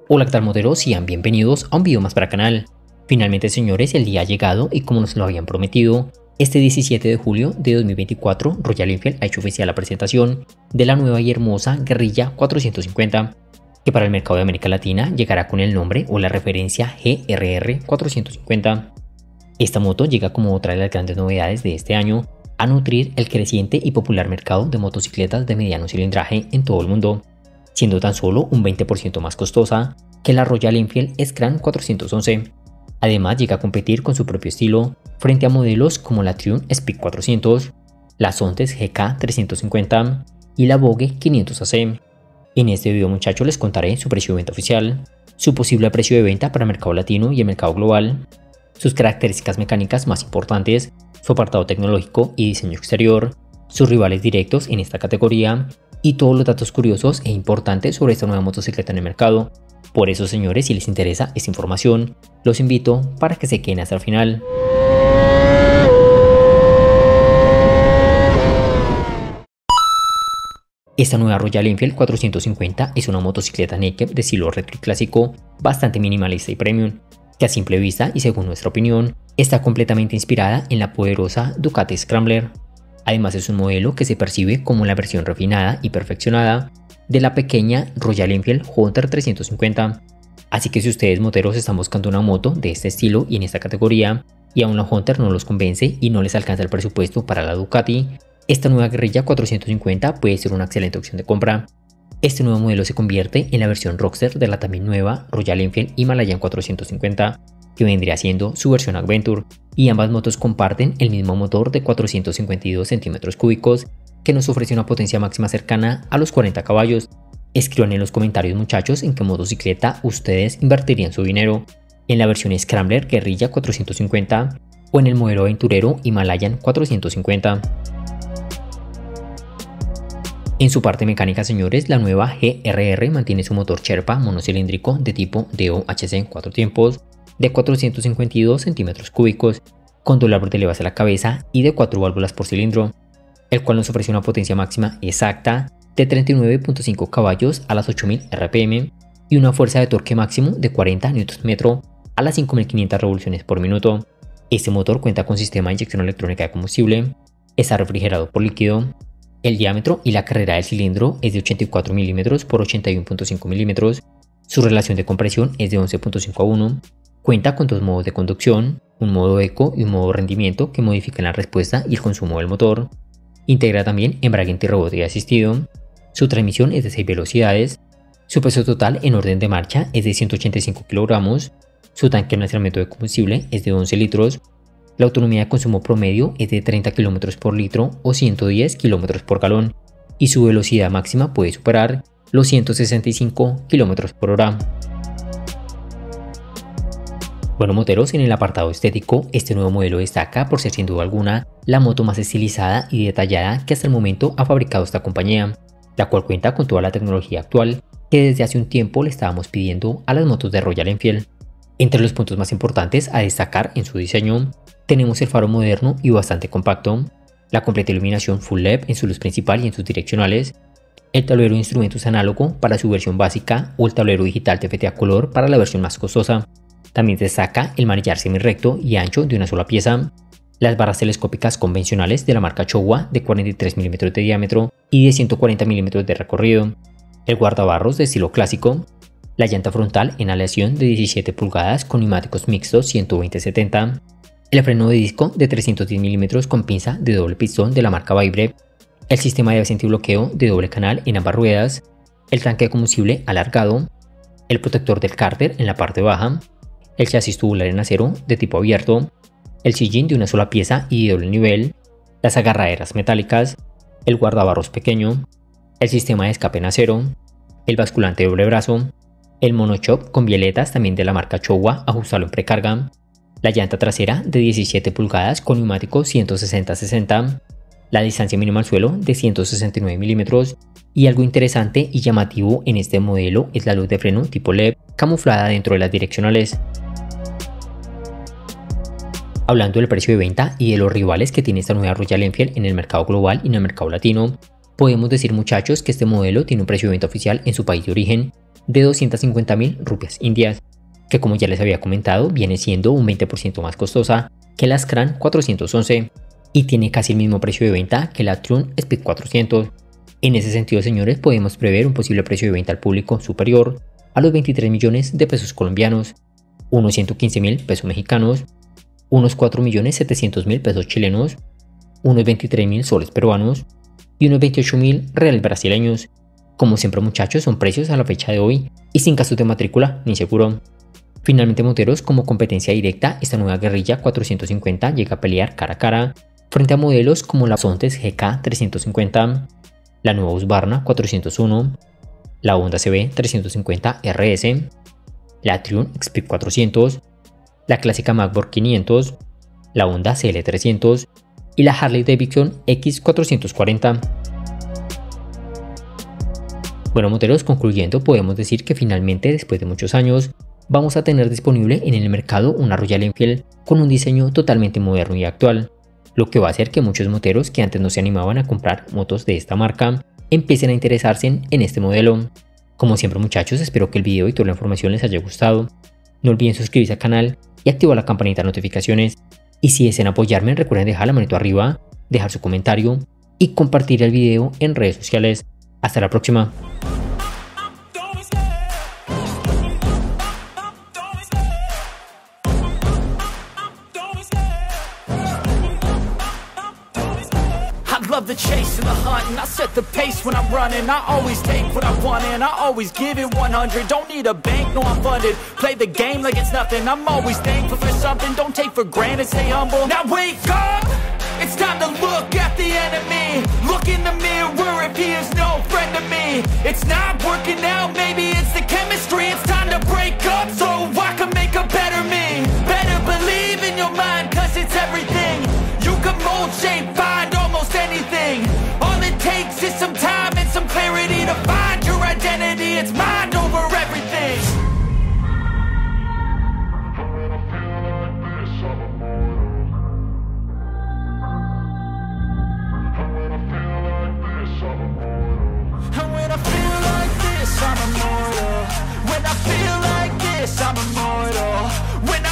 Hola, ¿qué tal, moteros? Sean bienvenidos a un video más para el canal. Finalmente, señores, el día ha llegado y como nos lo habían prometido, este 17 de julio de 2024, Royal Enfield ha hecho oficial la presentación de la nueva y hermosa Guerrilla 450, que para el mercado de América Latina llegará con el nombre o la referencia GRR 450. Esta moto llega como otra de las grandes novedades de este año a nutrir el creciente y popular mercado de motocicletas de mediano cilindraje en todo el mundo, siendo tan solo un 20% más costosa que la Royal Enfield Scram 411. Además, llega a competir con su propio estilo frente a modelos como la Triumph Speed 400, la Sontes GK 350 y la Vogue 500 AC. En este video, muchachos, les contaré su precio de venta oficial, su posible precio de venta para el mercado latino y el mercado global, sus características mecánicas más importantes, su apartado tecnológico y diseño exterior, sus rivales directos en esta categoría y todos los datos curiosos e importantes sobre esta nueva motocicleta en el mercado. Por eso, señores, si les interesa esta información, los invito para que se queden hasta el final. Esta nueva Royal Enfield 450 es una motocicleta naked de estilo retro y clásico, bastante minimalista y premium, que a simple vista y según nuestra opinión, está completamente inspirada en la poderosa Ducati Scrambler. Además, es un modelo que se percibe como la versión refinada y perfeccionada de la pequeña Royal Enfield Hunter 350. Así que si ustedes, moteros, están buscando una moto de este estilo y en esta categoría, y aún la Hunter no los convence y no les alcanza el presupuesto para la Ducati, esta nueva Guerrilla 450 puede ser una excelente opción de compra. Este nuevo modelo se convierte en la versión roadster de la también nueva Royal Enfield Himalayan 450, que vendría siendo su versión Adventure, y ambas motos comparten el mismo motor de 452 centímetros cúbicos que nos ofrece una potencia máxima cercana a los 40 caballos. Escriban en los comentarios, muchachos, en qué motocicleta ustedes invertirían su dinero, en la versión Scrambler Guerrilla 450 o en el modelo aventurero Himalayan 450. En su parte mecánica, señores, la nueva GRR mantiene su motor Sherpa monocilíndrico de tipo DOHC 4 tiempos de 452 centímetros cúbicos, con doble árbol de levas a la cabeza y de 4 válvulas por cilindro, el cual nos ofrece una potencia máxima exacta de 39.5 caballos a las 8000 RPM y una fuerza de torque máximo de 40 Nm a las 5500 revoluciones por minuto. Este motor cuenta con sistema de inyección electrónica de combustible, está refrigerado por líquido. El diámetro y la carrera del cilindro es de 84 mm por 81.5 mm, su relación de compresión es de 11.5 a 1, cuenta con dos modos de conducción, un modo eco y un modo rendimiento que modifican la respuesta y el consumo del motor. Integra también embrague antirrebote asistido, su transmisión es de 6 velocidades, su peso total en orden de marcha es de 185 kg, su tanque de almacenamiento de combustible es de 11 litros, la autonomía de consumo promedio es de 30 km por litro o 110 km por galón y su velocidad máxima puede superar los 165 km por hora. Bueno, moteros, en el apartado estético, este nuevo modelo destaca por ser sin duda alguna la moto más estilizada y detallada que hasta el momento ha fabricado esta compañía, la cual cuenta con toda la tecnología actual que desde hace un tiempo le estábamos pidiendo a las motos de Royal Enfield. Entre los puntos más importantes a destacar en su diseño, tenemos el faro moderno y bastante compacto, la completa iluminación Full LED en su luz principal y en sus direccionales, el tablero de instrumentos análogo para su versión básica o el tablero digital TFT color para la versión más costosa. También destaca el manillar semi-recto y ancho de una sola pieza, las barras telescópicas convencionales de la marca Showa de 43 mm de diámetro y de 140 mm de recorrido, el guardabarros de estilo clásico, la llanta frontal en aleación de 17 pulgadas con neumáticos mixtos 120-70, el freno de disco de 310 mm con pinza de doble pistón de la marca Vibbre, el sistema de ABS antibloqueo de doble canal en ambas ruedas, el tanque de combustible alargado, el protector del cárter en la parte baja, el chasis tubular en acero de tipo abierto, el sillín de una sola pieza y de doble nivel, las agarraderas metálicas, el guardabarros pequeño, el sistema de escape en acero, el basculante de doble brazo, el monochoc con violetas también de la marca Showa ajustable en precarga, la llanta trasera de 17 pulgadas con neumáticos 160-60, la distancia mínima al suelo de 169 mm y algo interesante y llamativo en este modelo es la luz de freno tipo LED camuflada dentro de las direccionales. Hablando del precio de venta y de los rivales que tiene esta nueva Royal Enfield en el mercado global y en el mercado latino, podemos decir, muchachos, que este modelo tiene un precio de venta oficial en su país de origen de 250.000 rupias indias, que como ya les había comentado viene siendo un 20% más costosa que la Scran 411 y tiene casi el mismo precio de venta que la Triumph Speed 400. En ese sentido, señores, podemos prever un posible precio de venta al público superior a los 23 millones de pesos colombianos, unos 115.000 pesos mexicanos, unos 4.700.000 pesos chilenos, unos 23.000 soles peruanos y unos 28.000 reales brasileños. Como siempre, muchachos, son precios a la fecha de hoy y sin gastos de matrícula ni seguro. Finalmente, moteros, como competencia directa, esta nueva guerrilla 450 llega a pelear cara a cara frente a modelos como la Sontes GK 350, la nueva Husqvarna 401, la Honda CB 350 RS, la Triumph Speed 400, la clásica MacBook 500, la Honda CL 300 y la Harley Davidson X440. Bueno, moteros, concluyendo, podemos decir que finalmente, después de muchos años, vamos a tener disponible en el mercado una Royal Enfield con un diseño totalmente moderno y actual, lo que va a hacer que muchos moteros que antes no se animaban a comprar motos de esta marca empiecen a interesarse en este modelo. Como siempre, muchachos, espero que el video y toda la información les haya gustado. No olviden suscribirse al canal y activar la campanita de notificaciones. Y si desean apoyarme, recuerden dejar la manito arriba, dejar su comentario y compartir el video en redes sociales. Hasta la próxima. Love the chase and the hunt, and I set the pace when I'm running. I always take what I want and I always give it 100. Don't need a bank, no I'm funded. Play the game like it's nothing. I'm always thankful for something. Don't take for granted, stay humble. Now wake up, it's time to look at the enemy. Look in the mirror if he is no friend to me. It's not working out, maybe it's the chemistry. It's time to break up so I can make a better me. Better believe in your mind, cause it's everything. You can mold, shape, find almost anything. All it takes is some time and some clarity to find your identity. It's mind over everything. And when I feel like this, I'm immortal. When I feel like this, I'm immortal. When I